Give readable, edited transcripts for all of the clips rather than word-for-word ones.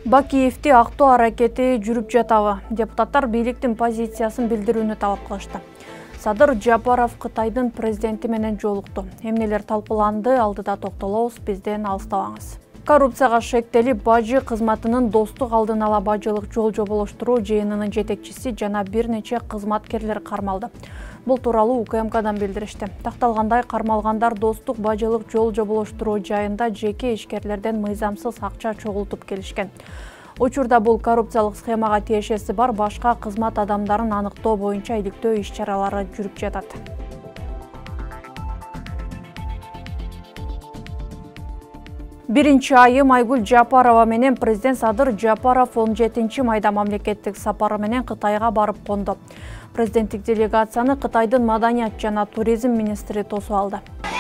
Бакиевди актоо аракети жүрүп жатабы? Депутаттар бийликтин позициясын билдирүүнү талап кылышты. Садыр Жапаров Кытайдын президенти менен жолукту. Эмнелер талкууланды, алдыда токтолобуз, бизден алыстабаңыз. Коррупцияга шектелип, бажы кызматынын достук алдын ала бажылык жол жоболоштуруу жыйынынын жетекчиси жана бир нече кызматкерлер кармалды. Бул тууралуу УКМКдан билдиришти. Такталгандай, кармалгандар достук бажылык жол жоболоштуруу жайында жеке ишкерлерден мыйзамсыз акча чогултуп келишкен. Учурда бул коррупциялык схемага тиешеси бар башка кызмат адамдарын аныктоо боюнча иликтөө иш-чаралары жүрүп жатат. Биринчи айым Айгүл Жапарова менен президент Садыр Жапаров 17 майда мамлекеттик сапары менен Кытайга барып конду. Президенттик делегацияны Кытайдын маданият жана туризм министри тосуп алды.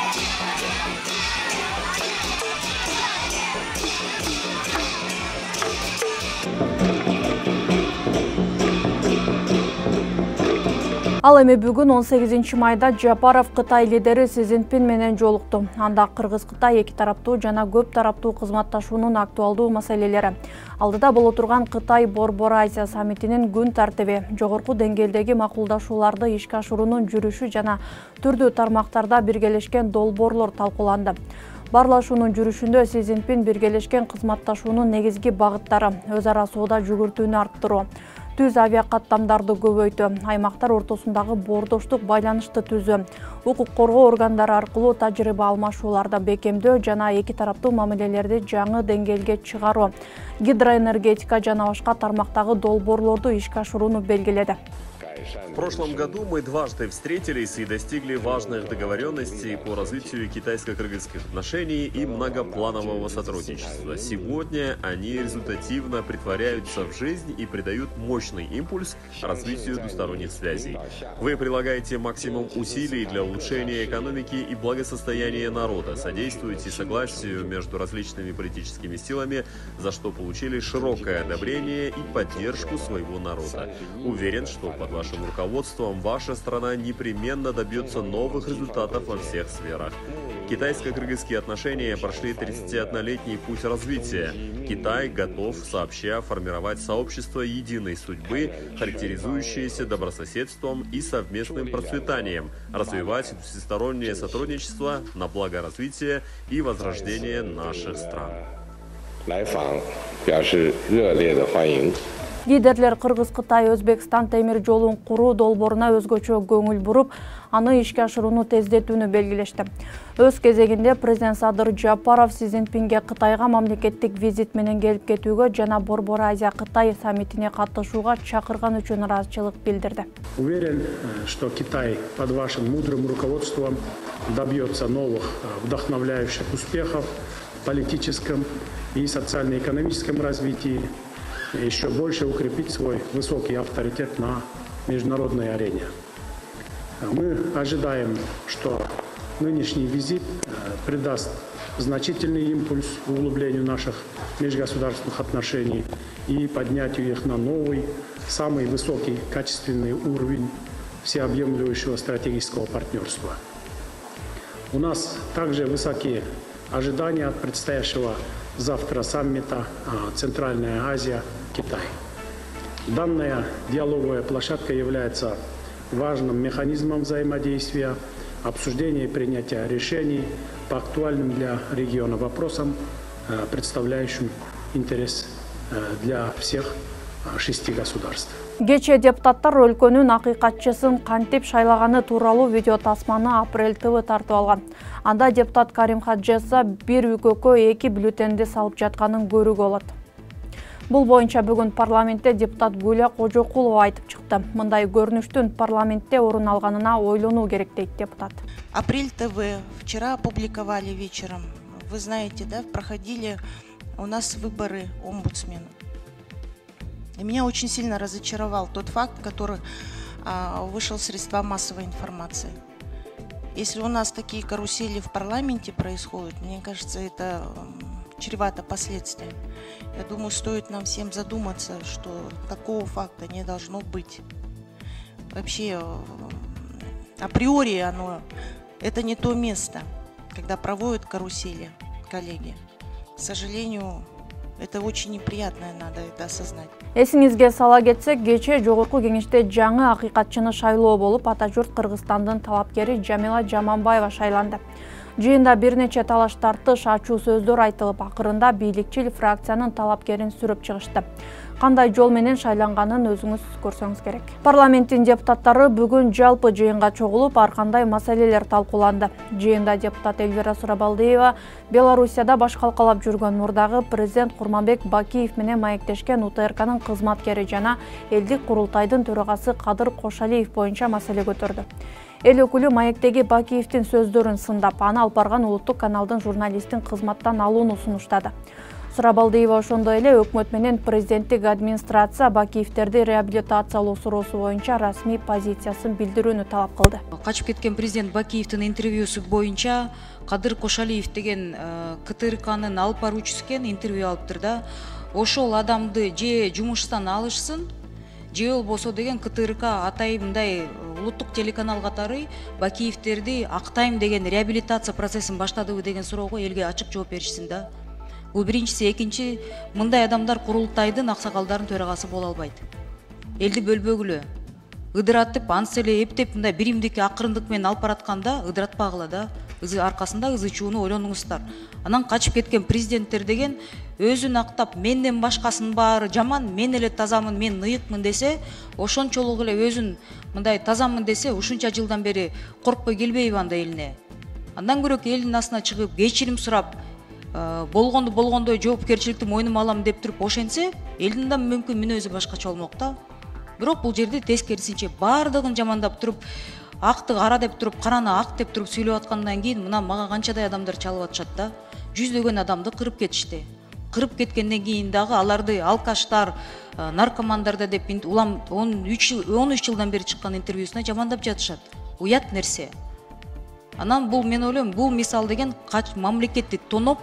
Ал эми бүгүн 18 майда Жапаров Кытай лидери Си Цзиньпин менен жолукту. Анда Кыргыз-Кытай эки тараптуу жана көп тараптуу кызматташуунун актуалдуу маселелери, алдыда боло турган Кытай Борбор Азия саммитинин күн тартиби, жогорку деңгээлдеги макулдашууларды ишке ашыруунун жүрүшү жана түрдүү тармактарда биргелешкен долбоорлор талкууланды. Барлашуунун жүрүшүндө Си Цзиньпин биргелешкен кызматташуунун негизги багыттары: өз ара соода жүгүртүүнү арттыруу, түз авиакаттамдарды көбөйтүү, аймактар ортосундагы боордоштук байланышты түзүү, укук коргоо органдары аркылуу тажрыйба алмашууларды бекемдөө жана эки тараптуу мамилелерди жаңы деңгээлге чыгаруу, гидроэнергетика жана башка тармактагы долбоорлорду ишке ашырууну белгиледи. В прошлом году мы дважды встретились и достигли важных договоренностей по развитию китайско-кыргызских отношений и многопланового сотрудничества. Сегодня они результативно претворяются в жизнь и придают мощный импульс развитию двусторонних связей. Вы прилагаете максимум усилий для улучшения экономики и благосостояния народа, содействуете согласию между различными политическими силами, за что получили широкое одобрение и поддержку своего народа. Уверен, что под вашим руководством ваша страна непременно добьется новых результатов во всех сферах. Китайско-кыргызские отношения прошли 31-летний путь развития. Китай готов сообща формировать сообщество единой судьбы, характеризующееся добрососедством и совместным процветанием, развивать всестороннее сотрудничество на благо развития и возрождения наших стран. Лидерлер Кыргыз-Кытай Өзбекстан темир жолун куруу долбооруна өзгөчө көңүл буруп, аны ишке ашырууну тездетүүнү белгилешти. Өз кезегинде президент Садыр Жапаров Си Цзиньпинге Кытайга мамлекеттик визит менен келип кетүүгө жана Борбор Азия Кытай саммитине катышууга чакырган үчүн ыраазычылык билдирди. Уверен, что Китай под вашим мудрым руководством добьется новых вдохновляющих успехов в политическом и социально-экономическом развитии, еще больше укрепить свой высокий авторитет на международной арене. Мы ожидаем, что нынешний визит придаст значительный импульс углублению наших межгосударственных отношений и поднятию их на новый, самый высокий качественный уровень всеобъемлющего стратегического партнерства. У нас также высокие ожидания от предстоящего завтра саммита Центральная Азия-Китай. Данная диалоговая площадка является важным механизмом взаимодействия, обсуждения и принятия решений по актуальным для региона вопросам, представляющим интерес для всех 6 государств. Кече депутаттар өлкөнүн акыйкатчысын кантип шайлаганы тууралуу видео тасманы Апрель ТВ тартып алган. Анда депутат Карим Хаджеса бир үкөккө 2 бюллетенди салып жатканын көрүүгө болот. Бул боюнча бүгүн парламентте депутат Гүлия Кожокулова айтып чыкты. Мындай көрүнүштүн парламентте орун алганына ойлонуу керек дейт депутат. Апрель ТВ вчера опубликовали вечером. Вы знаете, да, проходили у нас выборы омбудсмена. И меня очень сильно разочаровал тот факт, который вышел в средства массовой информации. Если у нас такие карусели в парламенте происходят, мне кажется, это чревато последствиями. Я думаю, стоит нам всем задуматься, что такого факта не должно быть. Вообще, априори это не то место, когда проводят карусели, коллеги. К сожалению, Это очень неприятно, надо это осознать. Эсиңизге сала кетсек, кечээ жогорку кеңеште жаңы акыйкатчыны шайлоо болуп, ата журт Кыргызстандын талапкери Жамила Жаманбаева шайланды. Жыйында бир нече талаш тартыш, ачуу сөздөр айтылып, акырында бийликчил фракциянын талапкерин сүрүп чыгышты. Кандай жол менен шайланганын өзүңүз көрсөңүз керек. Парламенттин депутаттары бүгүн жалпы жыйынга чогулуп, ар кандай маселелер талкууланды. Жыйында депутат Эльвира Сурабалдиева Белоруссияда баш калкалап жүргөн мурдагы президент Курманбек Бакиев менен маектешкен УТРКнын кызматкери жана элдик курултайдын төрагасы Кадыр Кошалиев боюнча маселе көтөрдү. Эл өкүлү маектеги Бакиевдин сөздөрүн сындап, аны алып барган улуттук каналдын журналистин кызматтан алууну сунуштады. Сурабалдиева ошондой эле өкмөт менен президенттик администрация Бакиевтерди реабилитациялоо суроосу боюнча расмий позициясын билдирүүнү талап кылды. Качып кеткен президент Бакиевдин интервьюсу боюнча Кадыр Кошалиев деген КТРКнын алып баруучусу экен интервью алыптыр да. Ошол адамды же жумуштан алышсын, же болбосо деген КТРК атай мындай улуттук телеканал катары Бакиевтерди актайм деген реабилитация процессин баштадыбы деген суроого элге ачык жооп беришсин да. Бул биринчиси, экинчи, мындай адамдар курултайдын аксакалдарын төрагасы боло албайт. Элди бөлбөгүлө. Ыдыратып, ансы эле эптеп мындай биримдик акырындык менен алып баратканда ыдыратпагыла да. Аркасында ызы-чууну ойлонуңуздар. Анан качып кеткен президенттер деген өзүн актап, менден башкасынын баары жаман, мен эле тазамын, мен ыйыкмын десе, ошончолук эле өзүн мындай тазамын десе, ушунча жылдан бери коркпой келбейби анда элине. Андан көрөк элдин астына чыгып, кечирим сурап, болгондой жоопкерчиликти мойнума алам деп туруп ошентсе, элдин да мүмкүн мүнөзү башкача болмок да. Бирок бул жерде тескерисинче баардыгын жамандап туруп, акты кара деп туруп, караны ак деп туруп сүйлөп аткандан кийин мына мага канчадай адамдар чалып атышат да. Жүздөгөн адамды кырып кетишти. Кырып кеткенден кийин дагы аларды алкаштар, наркомандар деп улам 13 жылдан бери чыккан интервьюсуна жамандап жатышат. Уят нерсе. Анан бул мен ойлойм, бул мисал деген мамлекетти тоноп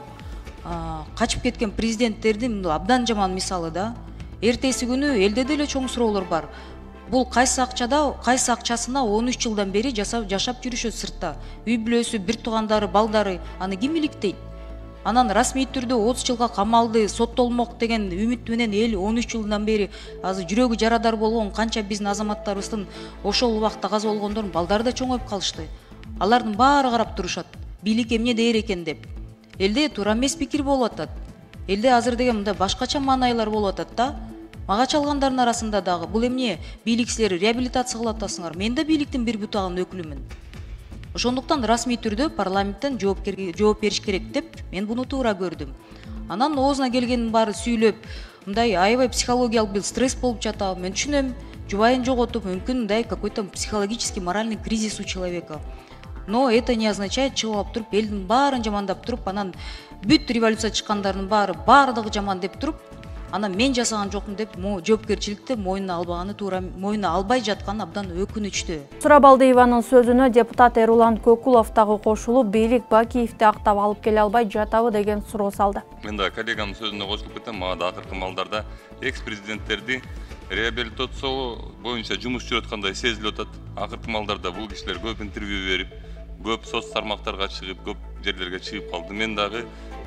качып кеткен президенттердин абдан жаман мисалы да. Эртеси күнү элде деле чоң суроолор бар. Бул кайсы акчасына 13 жылдан бери жашап жүрүшөт сыртта. Үй бүлөсү, бир туугандары, балдары, аны ким иликтейт? Анан расмий түрдө 30 жылга камалды, соттолмок деген үмүт менен эл 13 жылдан бери азыр жүрөгү жарадар болгон канча биздин азаматтарыбыздын ошол убакта каза болгондордун балдары да чоңоюп калышты. Алардын баары карап турушат. Бийлик эмне дээр экен деп. Элде туура эмес пикир болуп атат. Элде азыр деген мындай башкача маанайлар болуп атат да. Мага чалгандардын арасында дагы бул эмне бийлик силер реабилитация кылып атасыңар. Мен да бийликтин бир бутагынын өкүлүмүн. Ошондуктан расмий түрдө парламенттен жооп бериш керек деп мен буну туура көрдүм. Анан оозуна келгенин баары сүйлөп, мындай аябай психологиялык бир стресс болуп жатат. Мен түшүнөм, жубайын жоготуп, мүмкүн мындай какой-то психологический, моральный кризис у человека. Но это не означает, чыгып алып туруп, элдин баарын жамандап туруп, анан бүт революция чыккандардын баардыгы жаман деп туруп, анан мен жасаган жокмун деп жоопкерчиликти мойнуна албаганы туура, мойнуна албай жатканы абдан өкүнүчтүү. Сурабалдиеванын сөзүнө депутат Эрулан Көкулов дагы кошулуп, бийлик Бакиевди актап алып келе албай жатабы деген суроо салды. Мен да коллегамдын сөзүнө кошулуп кетем. Мага да акыркы малдарда экс-президенттерди реабилитациялоо боюнча жумуш жүрүп аткандай сезилип атат. Акыркы малдарда бул кишилер көп интервью берип, көп соц тармактарга чыгып, көп жерлерге чыгып калды. Мен дагы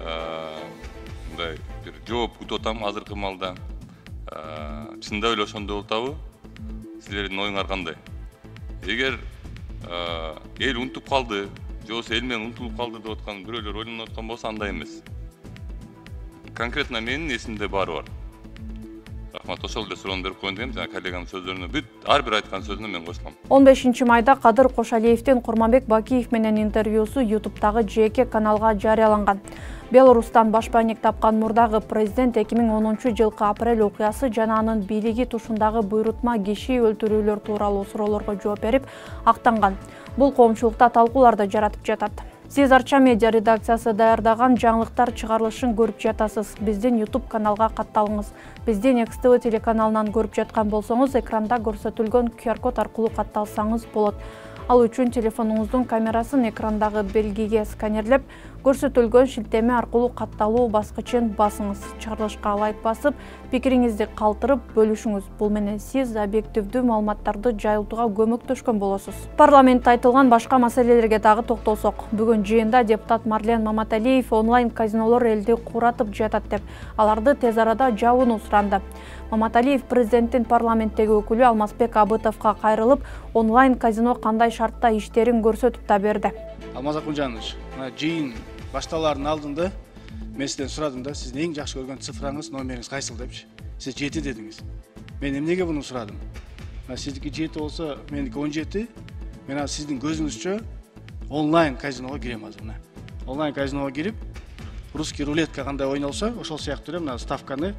мындай бир жооп күтүп атам азыркы малда. Чындап эле ошондой болтабы? Силердин оюңар кандай? Эгер эл унутуп калды, же болбосо эл менен унутулуп калды деп аткан бирөөлөр ойлонуп аткан болсо андай эмес. Конкретно менин эсимде баары бар. Рахмат, ошол эле суроону берип коеюн дегем, жана коллегамдын сөздөрүнө бүт ар бир айткан сөзүнө мен кошулам. 15 майда Кадыр Кошалиевдин Курманбек Бакиев менен интервьюсу YouTube'дагы жеке каналга жарыяланган. Беларустан башпайник тапкан мурдагы президент 2010 жылкы апрель окуясы жана анын бийлиги тушундагы буйрутма киши өлтүрүүлөр тууралуу суроолорго жооп берип актанган. Бул коомчулукта талкууларды жаратып жатат. Сиз Арча медиа редакциясы даярдаган жаңылыктар чыгарылышын көрүп жатасыз. Биздин YouTube каналга катталыңыз. Биздин XTV телеканалынан көрүп жаткан болсоңуз, экранда көрсөтүлгөн QR код аркылуу катталсаңыз болот. Ал үчүн телефонуңуздун камерасын экрандагы белгиге сканерлеп, Көрсөтүлгөн шилтеме аркылуу катталуу баскычын басыңыз. Чыгарылышка лайк басып, пикириңизди калтырып бөлүшүңүз. Бул менен сиз объективдүү маалыматтарды жайылтууга көмөктөшкөн болосуз. Парламентте айтылган башка маселелерге дагы токтолсок, бүгүн жыйында депутат Марлен Маматалиев онлайн казинолор элди куратып жатат деп, аларды тез арада жабууну суранды. Маматалиев президенттин парламенттеги өкүлү Алмазбек Абытовго кайрылып, онлайн казино кандай шартта иштерин көрсөтүп да берди. Алмаз Акунжанович, жыйын башталаардын алдында мен сизден сурадым да, сиздин эң жакшы көргөн цифраңыз, номериңиз кайсыл депчи. Сиз 7 дедиңиз. Мен эмнеге буну сурадым? Сиздики 7 болсо, меники 17. Мен сиздин көзүңүзчө онлайн казиного кирем азыр. Онлайн казиного кирип, русский рулетка кандай ойнолсо, ошол сыяктуу эле ставканы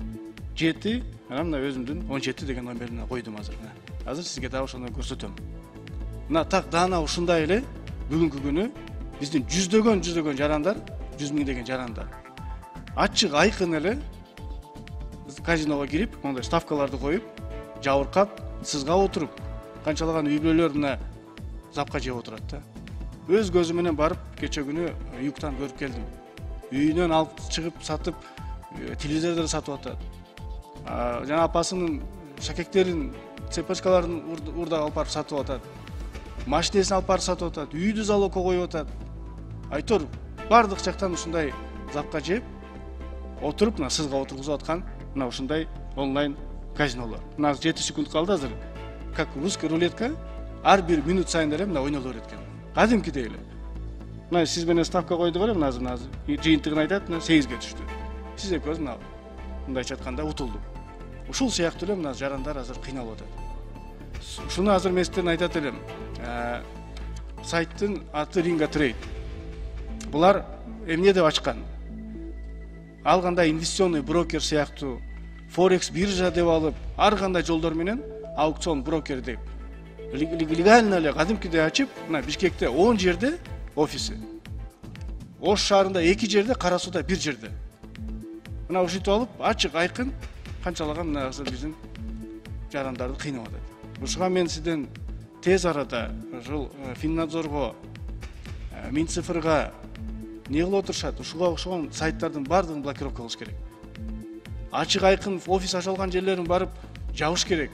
7, мына өзүмдүн 17 деген номерине койдум азыр. Азыр сизге дагы ошону көрсөтөм. Так даана ушундай эле бүгүнкү күнү биздин жүздөгөн жарандар, 100 миңдеген жарандар ачык айкын эле казиного кирип, мондай ставкаларды коюп, жабыркап, сызгап отуруп, канчалаган үй бүлөлөр мына запка жеп отурат да. Өз көзүм менен барып, кече күнү юктан көрүп келдим. Үйүнөн алып чыгып сатып, телевизордор сатып атат. Жана апасынын шакектерин, цепочкаларын урдап алып барып сатып атат. Машинесин алып барып сатып атат, үйдү залогко коюп атат. Айтор бардык жактан ушундай запка жеп, отуруп, сызга отургузуп аткан, ушундай онлайн казинолор. 7 секунд калды азыр. Как русский рулетка, ар бир минут сайын эле ойноло берет экен. Кадимкидей эле. Сиз менен ставка койдук эле, азыр жыйынтыгын айтат, 8ге түштү. Сиз экөөбүз мындайча айтканда утулдук. Ушул сыяктуу эле жарандар азыр кыйналып атат. Ушуну азыр мен сизден айтат элем. Сайттын аты Ringa Trade. Булар эмне деп ачкан? Ал кандай инвестиционный брокер сыяктуу, Forex биржа деп алып, ар кандай жолдор менен аукцион брокер деп легально эле кадимкидей ачып, Бишкекте 10 жерде офиси. Ош шаарында 2 жерде, Кара Сууда 1 жерде. Ушинтип алып, ачык айкын канчалаган азыр биздин жарандарды кыйнап атат. Ушуга мен сизден тез арада ушул Финнадзорго, Минцифрга не кылып отурушат? Ушуга окшогон сайттардын баардыгын блокировка кылыш керек. Ачык айкын офис ачылган жерлерин барып жабыш керек.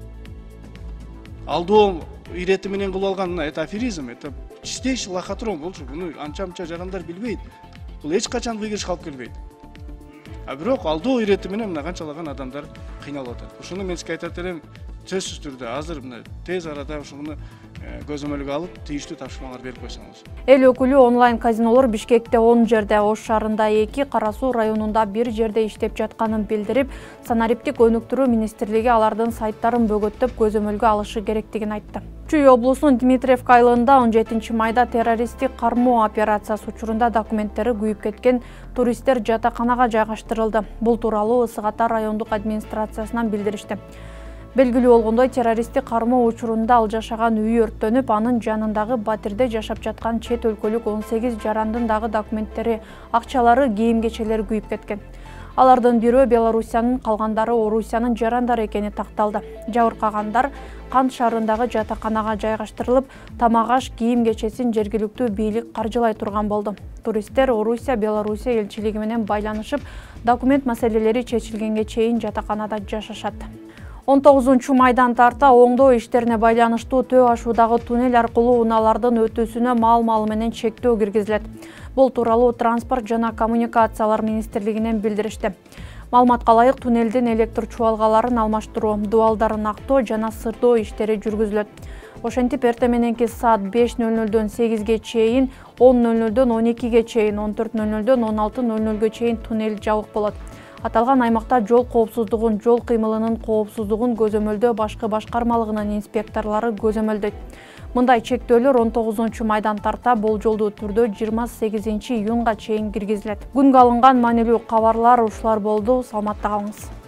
Алдоо ирети менен кылып алган это аферизм, это чистейший лохотрон болчу. Буну анча-мынча жарандар билбейт. Бул эч качан выигрыш алып келбейт. Бирок алдоо ирети менен канчалаган адамдар кыйналып атат. Ушуну мен сизге айтат элем, сөзсүз түрдө азыр тез арада ушуну көзөмөлгө алып, тийиштүү тапшырмалар берип койсоңуз. Эл өкүлү онлайн казинолор Бишкекте 10 жерде, Ош шаарында 2, Кара Суу районунда 1 жерде иштеп жатканын билдирип, санариптик өнүктүрүү министрлиги алардын сайттарын бөгөттөп көзөмөлгө алышы керектигин айтты. Чүй облусунун Дмитриевка айылында 17 майда террористтик кармоо операциясы учурунда документтери күйүп кеткен туристтер жатаканага жайгаштырылды. Бул тууралуу Ысык Ата райондук администрациясынан билдиришти. Белгилүү болгондой, террористтик кармоо учурунда ал жашаган үй өрттөнүп, анын жанындагы батирде жашап жаткан чет өлкөлүк 18 жарандын дагы документтери, акчалары, кийим-кечелери күйүп кеткен. Алардын бирөө Белоруссиянын, калгандары Орусиянын жарандары экени такталды. Жабыркагандар Кант шаарындагы жатаканага жайгаштырылып, тамак-аш, кийим-кечесин жергиликтүү бийлик каржылай турган болду. Туристтер Орусия, Белоруссия элчилиги менен байланышып, документ маселелери чечилгенге чейин жатаканада жашашат. 19 майдан тарта оңдоо иштерине байланыштуу төө ашуудагы туннель аркылуу унаалардын өтүүсүнө маал менен чектөө киргизилет. Бул тууралуу Транспорт жана коммуникациялар министрлигинен билдиришти. Маалыматка ылайык, туннелдин электр чубалгаларын алмаштыруу, дуалдарын актоо жана сырдоо иштери жүргүзүлөт. Ошентип эртең мененки саат 5:00-дөн 8-ге чейин, 10:00-дөн 12-ге чейин, 14:00-дөн 16:00-ге чейин туннель жабык болот. Аталган аймакта жол коопсуздугун, жол кыймылынын коопсуздугун көзөмөлдөө башкы башкармалыгынын инспекторлору көзөмөлдөйт. Мындай чектөөлөр 19 майдан тарта болжолдуу түрдө 28 июнга чейин киргизилет. Күнгө алынган маанилүү кабарлар ушулар болду. Саламатта калыңыз.